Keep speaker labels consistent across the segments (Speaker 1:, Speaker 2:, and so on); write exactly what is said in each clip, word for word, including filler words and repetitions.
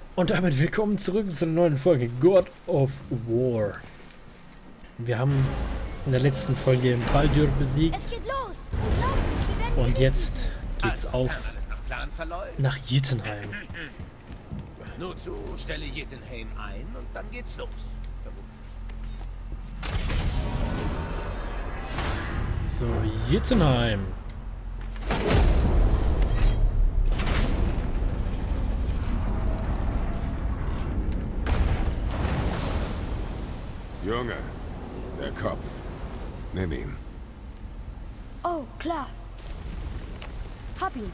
Speaker 1: Und damit willkommen zurück zu einer neuen Folge God of War. Wir haben in der letzten Folge Baldur besiegt.
Speaker 2: Es geht los. Unglaublich, wir werden
Speaker 1: Und jetzt geht's
Speaker 3: Also,
Speaker 1: auf
Speaker 3: alles nach Plan verläuft.
Speaker 1: nach Jotunheim.
Speaker 3: Nur zu, stelle Jotunheim ein und dann geht's los.
Speaker 1: So, Jotunheim.
Speaker 4: Junge, der Kopf. Nimm ihn.
Speaker 2: Oh, klar. Hab ihn.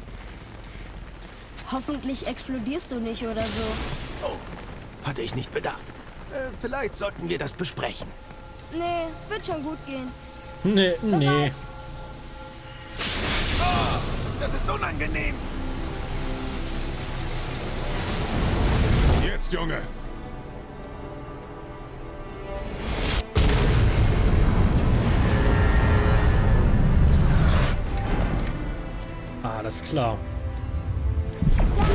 Speaker 2: Hoffentlich explodierst du nicht oder so.
Speaker 3: Oh, hatte ich nicht bedacht. Äh, vielleicht sollten wir das besprechen.
Speaker 2: Nee, wird schon gut gehen.
Speaker 1: Nee, nee.
Speaker 2: Bereit?
Speaker 3: Oh, das ist unangenehm.
Speaker 4: Jetzt, Junge.
Speaker 1: Ah, das ist klar.
Speaker 2: Da!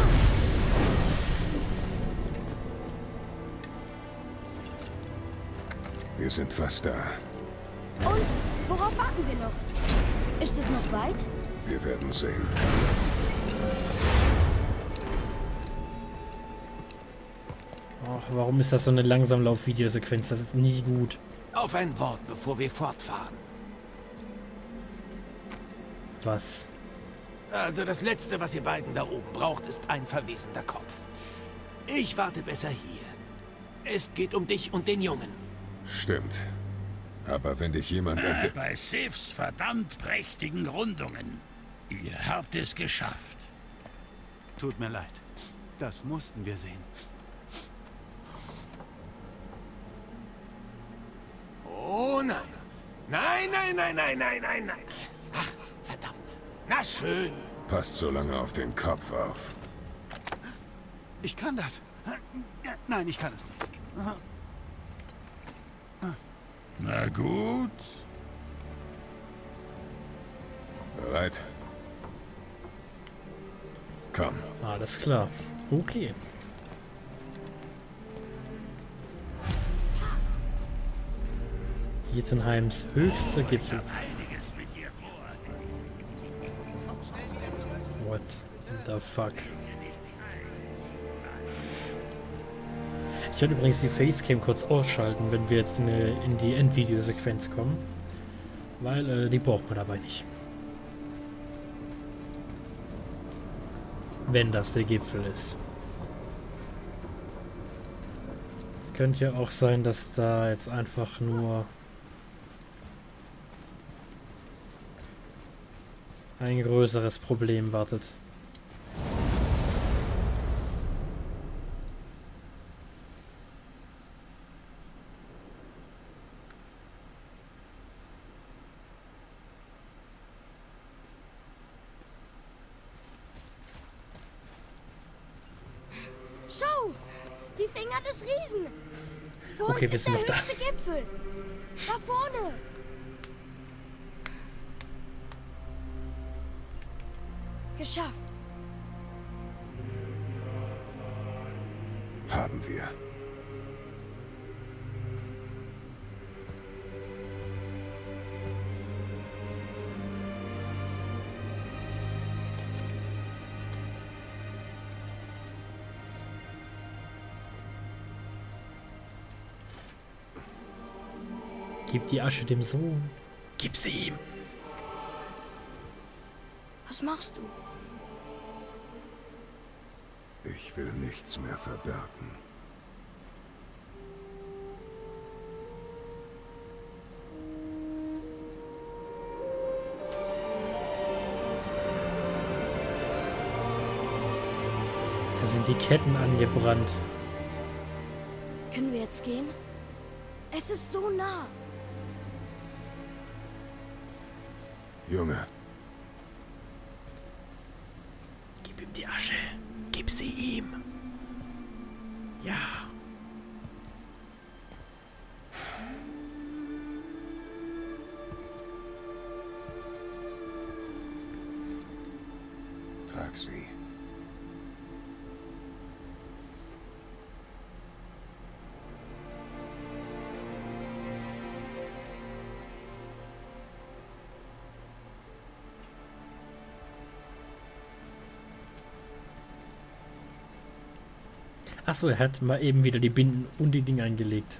Speaker 4: Wir sind fast da.
Speaker 2: Und? Worauf warten wir noch? Ist es noch weit?
Speaker 4: Wir werden sehen.
Speaker 1: Ach, warum ist das so eine Langsamlauf-Videosequenz? Das ist nie gut.
Speaker 3: Auf ein Wort, bevor wir fortfahren.
Speaker 1: Was?
Speaker 3: Also das Letzte, was ihr beiden da oben braucht, ist ein verwesender Kopf. Ich warte besser hier. Es geht um dich und den Jungen.
Speaker 4: Stimmt. Aber wenn dich jemand
Speaker 5: Äh,
Speaker 4: entdeckt...
Speaker 5: bei Sifs verdammt prächtigen Rundungen. Ihr habt es geschafft.
Speaker 6: Tut mir leid. Das mussten wir sehen.
Speaker 3: Oh nein. Nein, nein, nein, nein, nein, nein, nein. Ach, verdammt. Na schön.
Speaker 4: Passt so lange auf den Kopf auf.
Speaker 6: Ich kann das. Nein, ich kann es nicht.
Speaker 5: Na gut.
Speaker 4: Bereit? Komm.
Speaker 1: Alles klar. Okay. Jotunheims höchster Gipfel.
Speaker 5: Einiges mit dir vor.
Speaker 1: What the fuck? Ich werde übrigens die Facecam kurz ausschalten, wenn wir jetzt in, eine, in die Endvideosequenz kommen. Weil äh, die braucht man dabei nicht. Wenn das der Gipfel ist. Es könnte ja auch sein, dass da jetzt einfach nur ein größeres Problem wartet.
Speaker 2: Schau! Die Finger des Riesen! Vor
Speaker 1: Okay,
Speaker 2: uns
Speaker 1: wir
Speaker 2: ist
Speaker 1: sind
Speaker 2: der
Speaker 1: noch da.
Speaker 2: höchste Gipfel! Da vorne! Geschafft!
Speaker 4: Haben wir.
Speaker 1: Gib die Asche dem Sohn. Gib sie ihm.
Speaker 2: Was machst du?
Speaker 4: Ich will nichts mehr verbergen.
Speaker 1: Da sind die Ketten angebrannt.
Speaker 2: Können wir jetzt gehen? Es ist so nah!
Speaker 4: Junge,
Speaker 1: Gib ihm die Asche. Gib sie ihm. Ja.
Speaker 4: trag sie.
Speaker 1: Achso, er hat mal eben wieder die Binden und die Dinge eingelegt.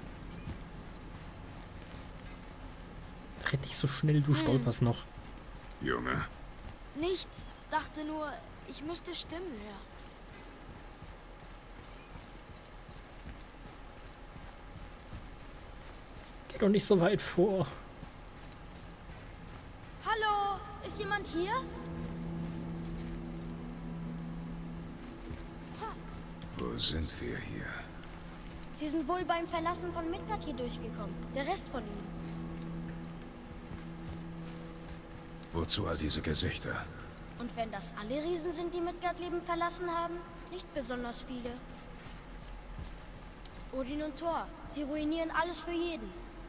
Speaker 1: Red nicht so schnell, du stolperst noch.
Speaker 4: Junge,
Speaker 2: Nichts. Dachte nur, ich müsste Stimmen hören.
Speaker 1: Geh doch nicht so weit vor.
Speaker 2: Hallo, ist jemand hier?
Speaker 4: wo sind wir hier?
Speaker 2: Sie sind wohl beim Verlassen von Midgard hier durchgekommen. Der Rest von ihnen.
Speaker 4: Wozu all diese Gesichter?
Speaker 2: Und wenn das alle Riesen sind, die Midgard-Leben verlassen haben? Nicht besonders viele. Odin und Thor, sie ruinieren alles für jeden.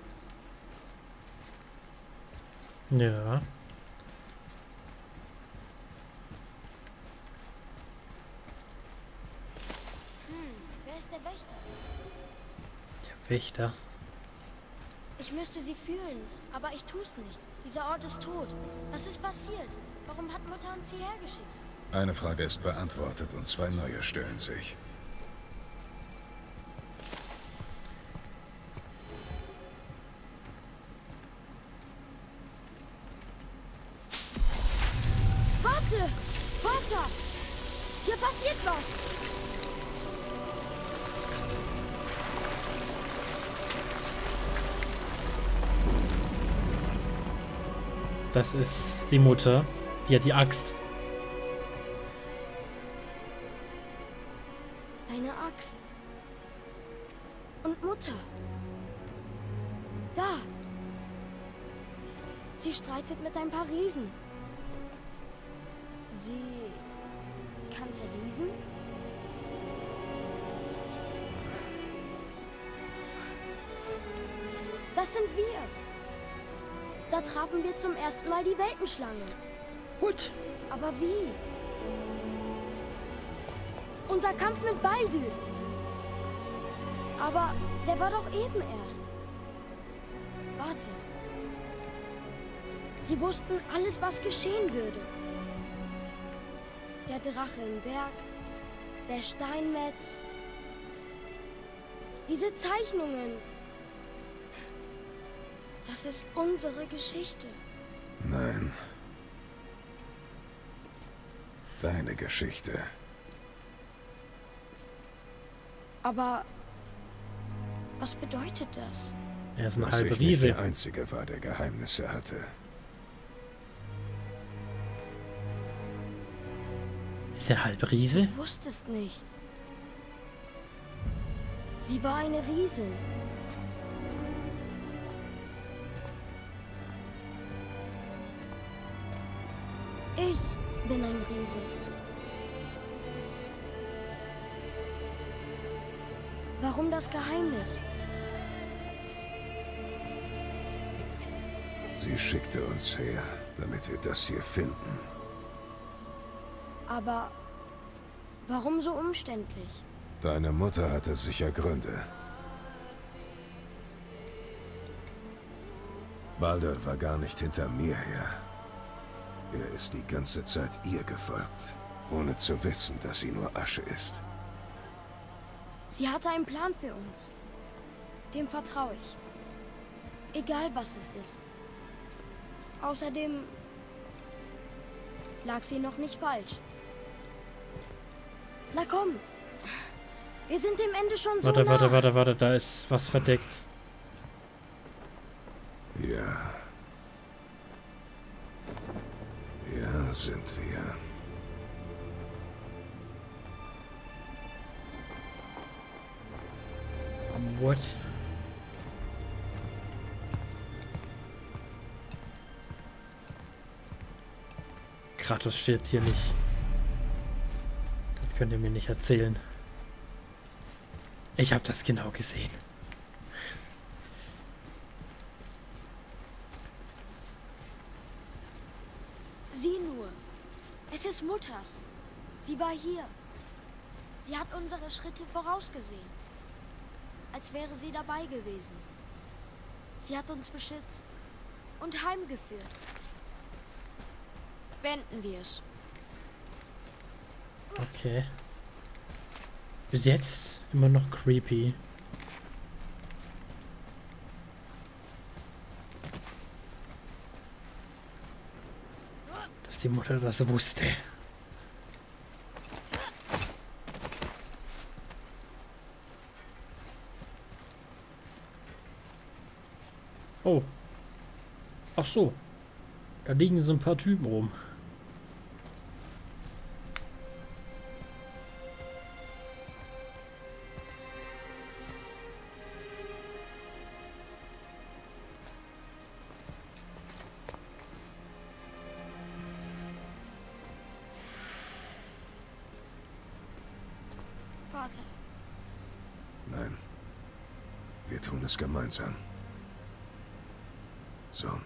Speaker 1: Ja.
Speaker 2: Hm, wer ist der Wächter?
Speaker 1: Der Wächter.
Speaker 2: Ich müsste sie fühlen, aber ich tu's nicht. Dieser Ort ist tot. Was ist passiert? Warum hat Mutter uns hierher geschickt?
Speaker 4: Eine Frage ist beantwortet und zwei neue stellen sich.
Speaker 2: Warte! Vater! Hier passiert was!
Speaker 1: Das ist die Mutter. Die hat die Axt.
Speaker 2: Deine Axt. Und Mutter. Da. Sie streitet mit ein paar Riesen. Sie kannte Riesen? Das sind wir. Da trafen wir zum ersten Mal die Weltenschlange.
Speaker 1: Gut.
Speaker 2: Aber wie? Unser Kampf mit Baldur. Aber der war doch eben erst. Warte. Sie wussten alles, was geschehen würde. Der Drache im Berg, der Steinmetz, diese Zeichnungen. Das ist unsere Geschichte.
Speaker 4: Nein. Deine Geschichte.
Speaker 2: Aber was bedeutet das?
Speaker 1: Er ist ein
Speaker 4: Dass
Speaker 1: halber
Speaker 4: ich nicht
Speaker 1: Riese.
Speaker 4: der Einzige war, der Geheimnisse hatte.
Speaker 1: Ist er halb Riese?
Speaker 2: Du wusstest nicht. Sie war eine Riesin. Ich bin ein Riese. Warum das Geheimnis?
Speaker 4: Sie schickte uns her, damit wir das hier finden.
Speaker 2: Aber warum so umständlich?
Speaker 4: Deine Mutter hatte sicher Gründe. Baldur war gar nicht hinter mir her. Er ist die ganze Zeit ihr gefolgt, ohne zu wissen, dass sie nur Asche ist.
Speaker 2: Sie hatte einen Plan für uns. Dem vertraue ich. Egal was es ist. Außerdem lag sie noch nicht falsch. Na komm. Wir sind dem Ende schon so
Speaker 1: Warte,
Speaker 2: nah.
Speaker 1: warte, warte, warte. Da ist was verdeckt.
Speaker 4: Ja. Ja, sind wir.
Speaker 1: What? Kratos stirbt hier nicht. Das könnt ihr mir nicht erzählen. Ich habe das genau gesehen.
Speaker 2: Sieh nur. Es ist Mutters. Sie war hier. Sie hat unsere Schritte vorausgesehen. Als wäre sie dabei gewesen. Sie hat uns beschützt und heimgeführt. Beenden wir es.
Speaker 1: Okay. Bis jetzt Immer noch creepy. Dass die Mutter das wusste. Oh. Ach so. Da liegen so ein paar Typen rum.
Speaker 2: Vater.
Speaker 4: Nein. Wir tun es gemeinsam. Sohn.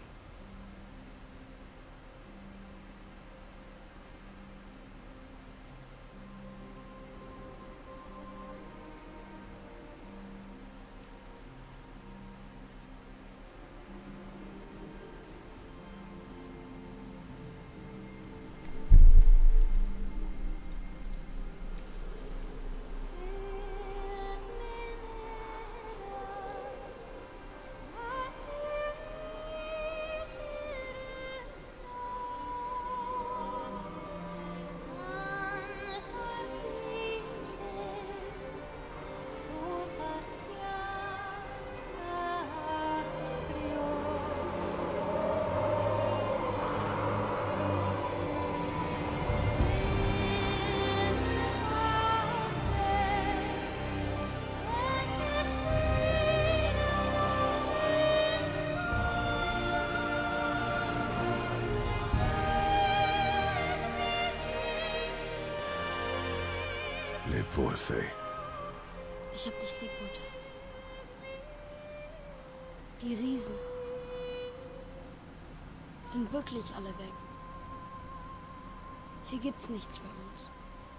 Speaker 4: Leb wohl, Faye.
Speaker 2: Ich hab dich lieb, Mutter. Die Riesen sind wirklich alle weg. Hier gibt's nichts für uns.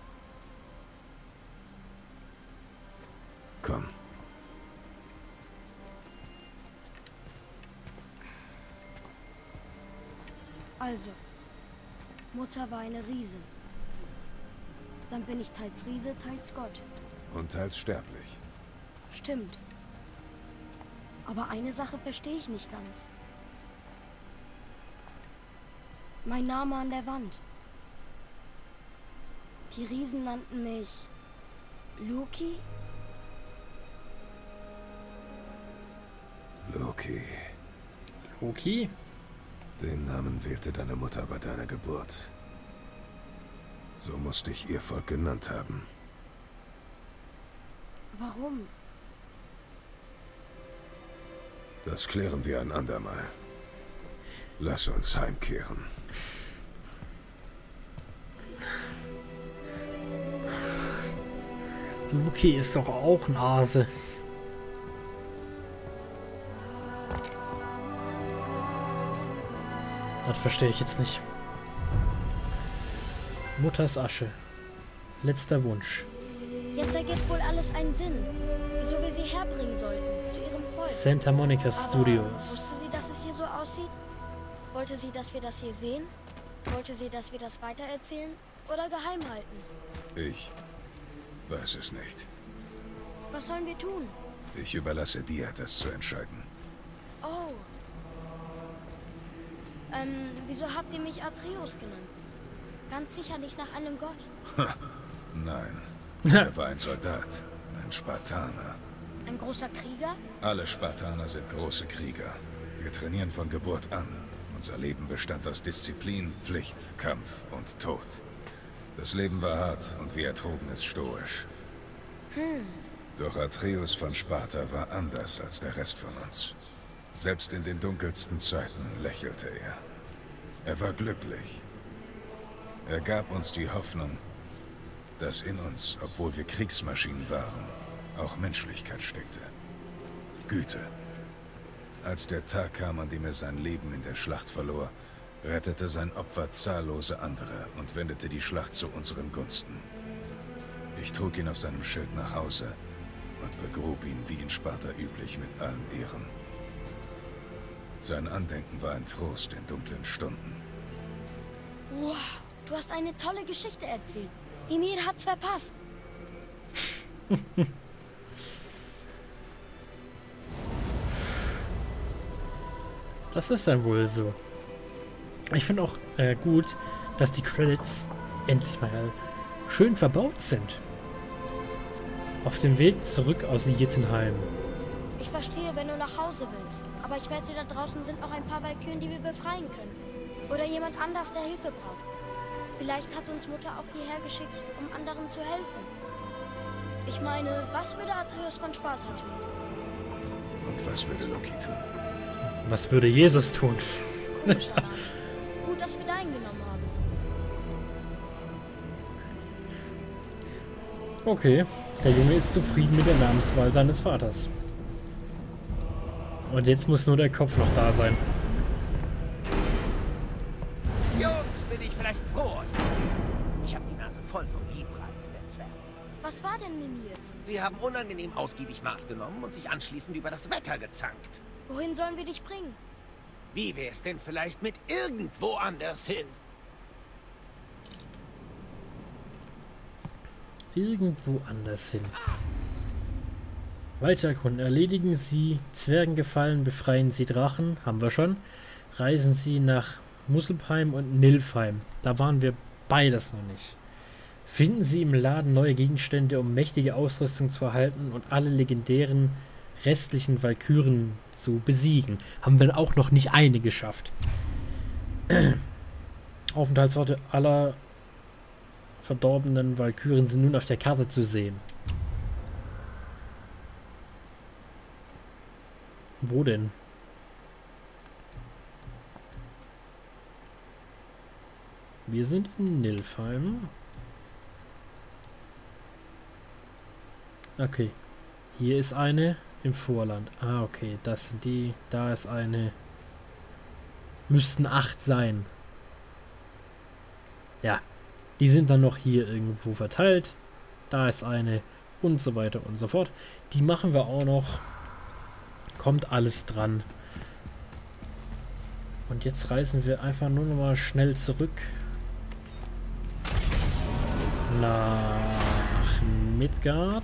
Speaker 4: Komm.
Speaker 2: Also, Mutter war eine Riese. Dann bin ich teils Riese, teils Gott.
Speaker 4: Und teils sterblich.
Speaker 2: Stimmt. Aber eine Sache verstehe ich nicht ganz. Mein Name an der Wand. Die Riesen nannten mich Loki.
Speaker 4: Loki.
Speaker 1: Loki?
Speaker 4: Den Namen wählte deine Mutter bei deiner Geburt. So muss dich ihr Volk genannt haben.
Speaker 2: Warum?
Speaker 4: Das klären wir ein andermal. Lass uns heimkehren.
Speaker 1: Loki ist doch auch ein Hase. Das verstehe ich jetzt nicht. Mutters Asche. Letzter Wunsch.
Speaker 2: Jetzt ergibt wohl alles einen Sinn, wieso wir sie herbringen sollten, zu ihrem Volk.
Speaker 1: Santa Monica
Speaker 2: Aber
Speaker 1: Studios.
Speaker 2: wusste sie, dass es hier so aussieht? Wollte sie, dass wir das hier sehen? Wollte sie, dass wir das weitererzählen? Oder geheim halten?
Speaker 4: Ich weiß es nicht.
Speaker 2: Was sollen wir tun?
Speaker 4: Ich überlasse dir, das zu entscheiden.
Speaker 2: Oh. Ähm, wieso habt ihr mich Atreus genannt? Ganz sicher nicht nach einem Gott.
Speaker 4: Nein. Er war ein Soldat. Ein Spartaner.
Speaker 2: Ein großer Krieger?
Speaker 4: Alle Spartaner sind große Krieger. Wir trainieren von Geburt an. Unser Leben bestand aus Disziplin, Pflicht, Kampf und Tod. Das Leben war hart und wir ertrugen es stoisch.
Speaker 2: Hm.
Speaker 4: Doch Atreus von Sparta war anders als der Rest von uns. Selbst in den dunkelsten Zeiten lächelte er. Er war glücklich. Er gab uns die Hoffnung, dass in uns, obwohl wir Kriegsmaschinen waren, auch Menschlichkeit steckte. Güte. Als der Tag kam, an dem er sein Leben in der Schlacht verlor, rettete sein Opfer zahllose andere und wendete die Schlacht zu unseren Gunsten. Ich trug ihn auf seinem Schild nach Hause und begrub ihn wie in Sparta üblich mit allen Ehren. Sein Andenken war ein Trost in dunklen Stunden.
Speaker 2: Wow, du hast eine tolle Geschichte erzählt. Ymir hat's verpasst.
Speaker 1: Das ist dann wohl so. Ich finde auch äh, gut, dass die Credits endlich mal schön verbaut sind. Auf dem Weg zurück aus Jotunheim.
Speaker 2: Ich verstehe, wenn du nach Hause willst. Aber ich wette, da draußen sind noch ein paar Walküren, die wir befreien können. Oder jemand anders, der Hilfe braucht. Vielleicht hat uns Mutter auch hierher geschickt, um anderen zu helfen. Ich meine, was würde Atreus von Sparta tun?
Speaker 4: Und was würde Loki tun?
Speaker 1: Was würde Jesus tun?
Speaker 2: Komischer Name. Gut, dass wir da eingenommen haben.
Speaker 1: Okay, der Junge ist zufrieden mit der Namenswahl seines Vaters. Und jetzt muss nur der Kopf noch da sein.
Speaker 3: Jungs, bin ich vielleicht froh, euch zu sehen. Ich habe die Nase voll vom Liebreiz der Zwerge.
Speaker 2: Was war denn mit mir?
Speaker 3: Sie haben unangenehm ausgiebig Maß genommen und sich anschließend über das Wetter gezankt.
Speaker 2: Wohin sollen wir dich bringen?
Speaker 3: Wie wär's denn vielleicht mit irgendwo anders hin?
Speaker 1: Irgendwo anders hin. Weiter erkunden. Erledigen Sie Zwergengefallen, befreien Sie Drachen. Haben wir schon. Reisen Sie nach Muspelheim und Nilfheim. Da waren wir beides noch nicht. Finden Sie im Laden neue Gegenstände, um mächtige Ausrüstung zu erhalten und alle legendären restlichen Walküren zu besiegen. Haben wir auch noch nicht eine geschafft. Aufenthaltsorte aller verdorbenen Walküren sind nun auf der Karte zu sehen. Wo denn? Wir sind in Nilfheim. Okay. Hier ist eine im Vorland. Ah, okay. Das sind die. Da ist eine. Müssten acht sein. Ja. Die sind dann noch hier irgendwo verteilt. Da ist eine. Und so weiter und so fort. Die machen wir auch noch. Kommt alles dran. Und jetzt reisen wir einfach nur noch mal schnell zurück. Nach Midgard.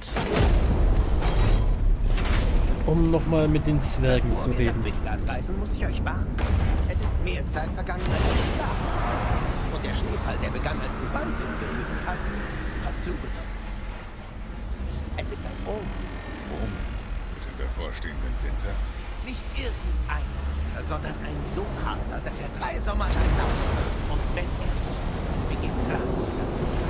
Speaker 1: Um nochmal mit den Zwergen
Speaker 3: Bevor
Speaker 1: zu
Speaker 3: wir
Speaker 1: reden.
Speaker 3: nach Midgard reisen, muss ich euch warnen. Es ist mehr Zeit vergangen, als ich dachte. Und der Schneefall, der begann, als du Baldur getötet hast, hat zugenommen. Es ist ein Omen.
Speaker 4: Für den bevorstehenden Winter?
Speaker 3: Nicht irgendein Winter, sondern ein so harter, dass er drei Sommer lang dauert. Und wenn er ist, beginnt Glanz.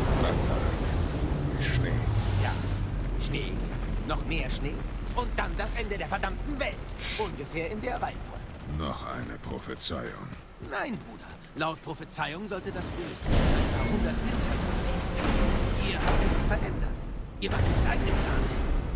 Speaker 4: Schnee.
Speaker 3: Ja, Schnee, noch mehr Schnee und dann das Ende der verdammten Welt. Ungefähr in der Reihenfolge.
Speaker 4: Noch eine Prophezeiung.
Speaker 3: Nein, Bruder. Laut Prophezeiung sollte das frühestens in ein paar hundert Wintern passieren. Ihr habt etwas verändert. Ihr wart nicht eingeplant.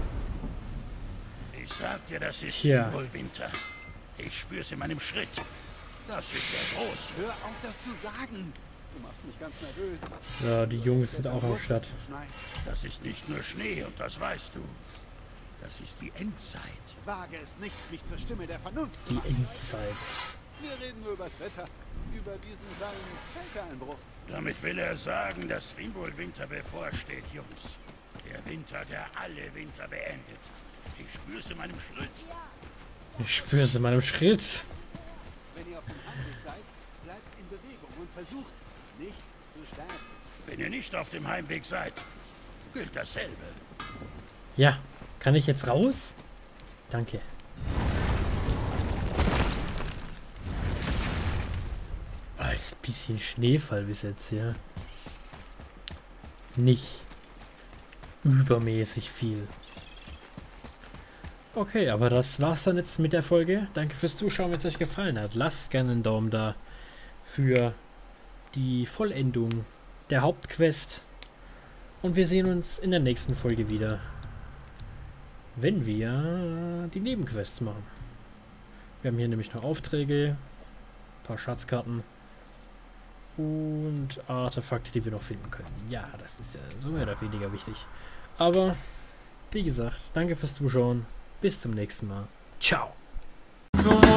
Speaker 5: Ich sag dir, das ist
Speaker 1: Tja.
Speaker 5: Fimbulwinter. Ich spür's in meinem Schritt. Das ist der Große.
Speaker 6: Hör auf, das zu sagen. Du machst mich ganz nervös.
Speaker 1: Ja, die Jungs sind auch am Start.
Speaker 5: Das ist nicht nur Schnee und das weißt du. Das ist die Endzeit.
Speaker 6: Wage es nicht, mich zur Stimme der Vernunft zu
Speaker 1: Die
Speaker 6: machen.
Speaker 1: Endzeit.
Speaker 6: Wir reden nur übers Wetter, über diesen kleinen Kälteeinbruch.
Speaker 5: Damit will er sagen, dass Fimbulwinter bevorsteht, Jungs. Der Winter, der alle Winter beendet. Ich spür's in meinem Schritt.
Speaker 1: Ich spüre es in meinem Schritt.
Speaker 6: Wenn ihr auf dem Heimweg seid, bleibt in Bewegung und versucht, nicht zu sterben.
Speaker 5: Wenn ihr nicht auf dem Heimweg seid, gilt dasselbe.
Speaker 1: Ja, kann ich jetzt raus? Danke. Ah, ist ein bisschen Schneefall bis jetzt, ja. Nicht übermäßig viel. Okay, aber das war's dann jetzt mit der Folge. Danke fürs Zuschauen, wenn es euch gefallen hat. Lasst gerne einen Daumen da für die Vollendung der Hauptquest. Und wir sehen uns in der nächsten Folge wieder, wenn wir die Nebenquests machen. Wir haben hier nämlich noch Aufträge, ein paar Schatzkarten und Artefakte, die wir noch finden können. Ja, das ist ja so mehr oder weniger wichtig. Aber, wie gesagt, danke fürs Zuschauen. Bis zum nächsten Mal. Ciao.